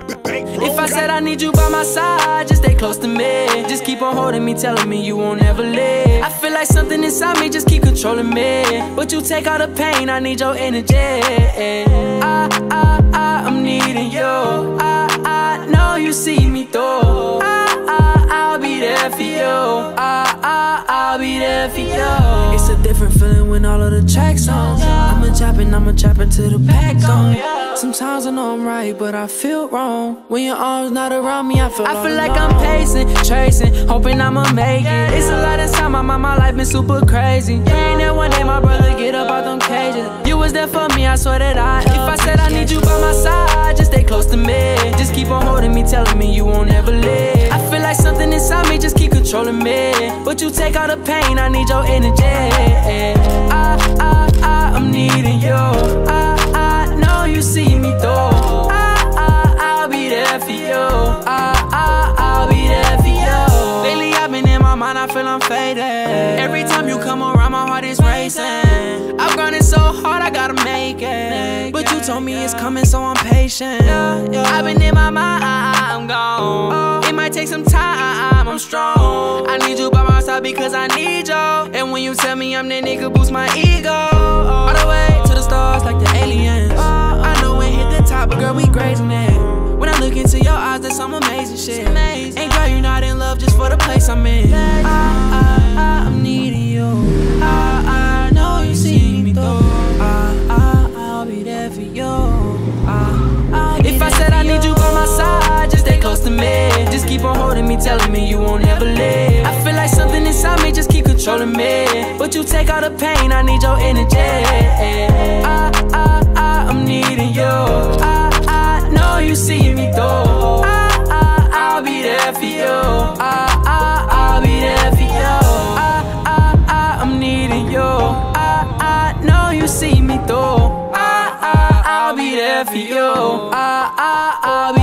If I said I need you by my side, just stay close to me. Just keep on holding me, telling me you won't ever leave. I feel like something inside me just keep controlling me, but you take all the pain, I need your energy. I'm needing you. I know you see me through. I'll be there for you. I'll be there for you. It's a different feeling when all of the tracks on. I'ma chop it till the pack gone. Sometimes I know I'm right, but I feel wrong. When your arms not around me, I feel like I'm pacing, tracing, hoping I'ma make it. It's a lot of time, my life been super crazy. Ain't that one day my brother get up out them cages. You was there for me, I swear that if I said I need you by my side, just stay close to me. Just keep on holding me, telling me you won't ever leave. I feel like something inside me just keep controlling me, but you take all the pain, I need your energy. I'm needing you. I know you see me through. I'll be there for you. I'll be there for you. Lately I've been in my mind, I feel I'm faded. Every time you come around, my heart is racing. I've grinded so hard, I gotta make it, but you told me it's coming, so I'm patient. I've been in my mind, I'm gone. It might take some time, I'm strong. I need you by my side because I need you. And when you tell me I'm that nigga, boost my ego. All the way to the stars like the aliens. I know we hit the top, but girl, we grazing it. When I look into your eyes, there's some amazing shit. And girl, you're not in love just for the place I'm in. I'm needing you. I know you see me through. I'll be there for you. If I said I need you by my side, just stay close to me. Just keep on holding me, telling me you won't ever leave. I feel like something inside me just keep controlling me, but you take all the pain, I need your energy. I'm needing you. I know you see me through. I'll be there for you. I'll be there for you. I'm needing you. I know you see me through. I'll be there for you. I'll be